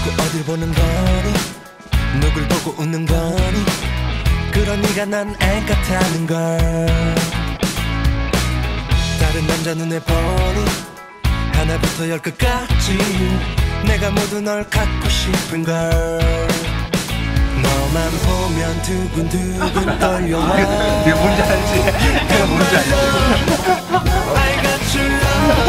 자꾸 어딜 보는 거니 누굴 보고 웃는 거니 그러니까 난 애 같다는 걸 다른 남자 눈에 보니 하나부터 열끝까지 내가 모두 널 갖고 싶은 걸 너만 보면 두근두근 떨려와 이게 뭔지 알지? 이게 뭔지 알지? I got you